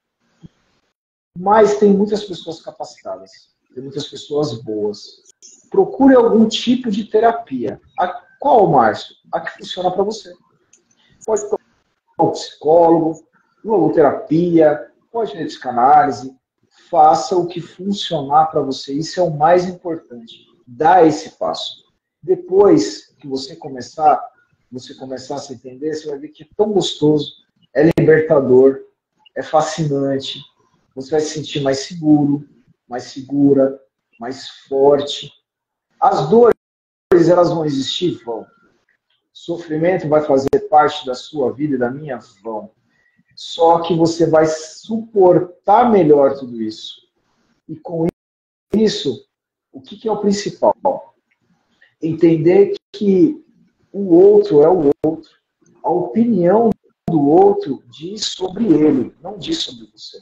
Mas tem muitas pessoas capacitadas. Tem muitas pessoas boas. Procure algum tipo de terapia. A qual, Márcio? A que funciona para você. Pode procurar um psicólogo, uma logoterapia, pode ter psicanálise. Faça o que funcionar para você. Isso é o mais importante. Dá esse passo. Depois que você começar, você começar a se entender, você vai ver que é tão gostoso, é libertador, é fascinante. Você vai se sentir mais seguro, mais segura, mais forte. As dores, elas vão existir? Vão. O sofrimento vai fazer parte da sua vida e da minha? Vão. Só que você vai suportar melhor tudo isso. E com isso, o que, que é o principal? Entender que o outro é o outro. A opinião do outro diz sobre ele, não diz sobre você.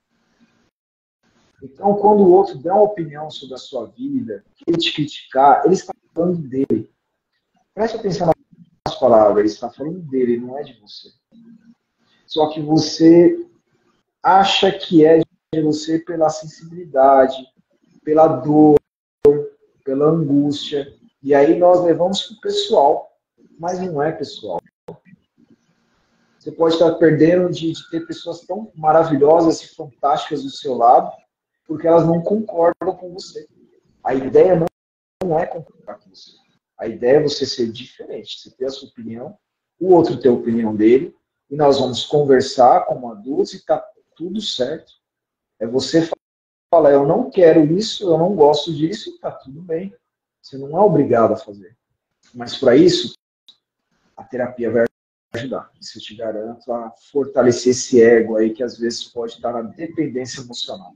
Então, quando o outro dá uma opinião sobre a sua vida, ele te criticar, ele está falando dele. Preste atenção nas palavras, ele está falando dele, não é de você. Só que você acha que é de você pela sensibilidade, pela dor, pela angústia. E aí nós levamos para o pessoal, mas não é pessoal. Você pode estar perdendo de, de ter pessoas tão maravilhosas e fantásticas do seu lado, porque elas não concordam com você. A ideia não não é concordar com você. A ideia é você ser diferente, você ter a sua opinião, o outro ter a opinião dele, e nós vamos conversar como adultos e tá tudo certo. É você falar, eu não quero isso, eu não gosto disso, e tá tudo bem. Você não é obrigado a fazer. Mas para isso, a terapia vai ajudar. Isso eu te garanto, a fortalecer esse ego aí que às vezes pode estar na dependência emocional.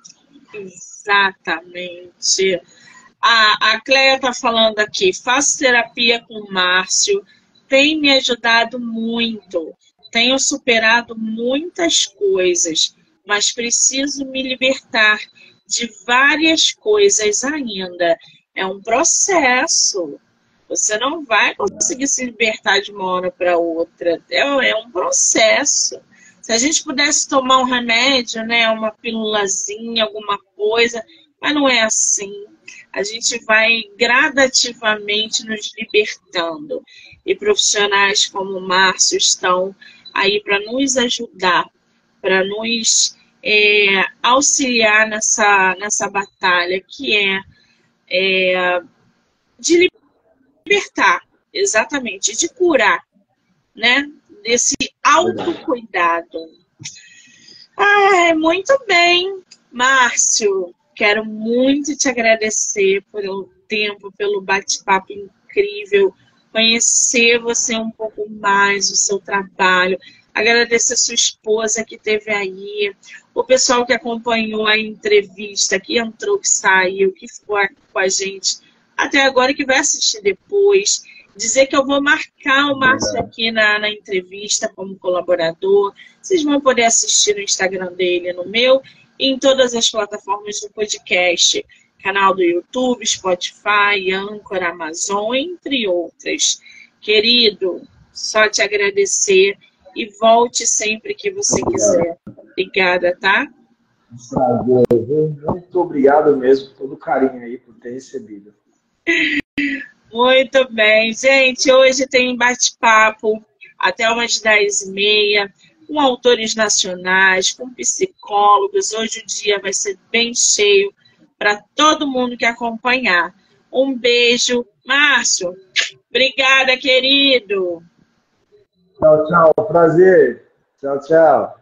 Exatamente. A, a Cleia está falando aqui, faço terapia com o Márcio, tem me ajudado muito, tenho superado muitas coisas, mas preciso me libertar de várias coisas ainda. É um processo. Você não vai conseguir se libertar de uma hora para outra. É, é um processo. Se a gente pudesse tomar um remédio, né, uma pílulazinha, alguma coisa, mas não é assim. A gente vai gradativamente nos libertando. E profissionais como o Márcio estão aí para nos ajudar, para nos é, auxiliar nessa, nessa batalha que é, é de libertar, exatamente, de curar, né? Desse autocuidado. Ai, muito bem, Márcio. Quero muito te agradecer pelo tempo, pelo bate-papo incrível, conhecer você um pouco mais, o seu trabalho, agradecer a sua esposa que esteve aí, o pessoal que acompanhou a entrevista, que entrou, que saiu, que ficou com a gente até agora, que vai assistir depois, dizer que eu vou marcar o Márcio aqui na, na entrevista como colaborador, vocês vão poder assistir no Instagram dele, no meu, em todas as plataformas do podcast, canal do YouTube, Spotify, Anchor, Amazon, entre outras. Querido, só te agradecer e volte sempre que você quiser. Obrigada, tá? Muito obrigado mesmo por todo o carinho aí, por ter recebido. Muito bem, gente. Hoje tem bate-papo até umas dez e meia. Com autores nacionais, com psicólogos. Hoje o dia vai ser bem cheio para todo mundo que acompanhar. Um beijo. Márcio, obrigada, querido. Tchau, tchau. Prazer. Tchau, tchau.